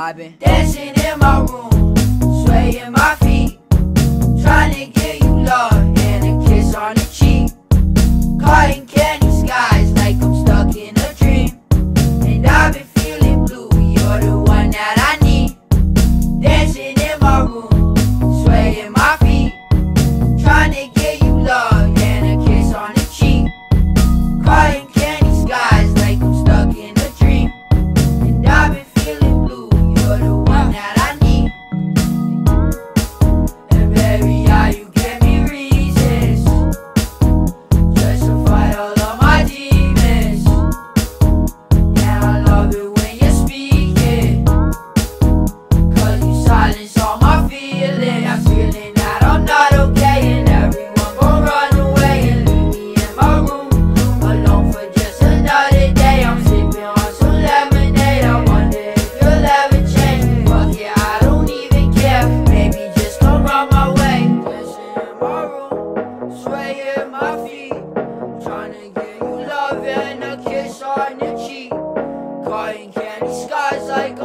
I've been dancing in my room, swaying my feet, trying to give you love and a kiss on the cheek. Cotton candy skies like I'm stuck in a dream, and I've been feeling blue, you're the one that I need. Dancing in my room, swaying my feet, trying to give you love and a kiss on the cheek. Cotton candy skies like I'm stuck in a dream, and I've been feeling blue, you're the one that I need. And baby, how you give me reasons, justify all of my demons. Yeah, I love it when you're speaking, cause you silence all my feelings. I'm feeling that I'm not okay, and everyone gon' run away and leave me in my room alone for just another day. I'm sipping on some lemonade, I wonder if you'll ever change. Fuck it, I don't even care, maybe just come round my way. Dancing in my room, swaying my feet, trying to give you love and a kiss on the cheek. Cotton candy skies like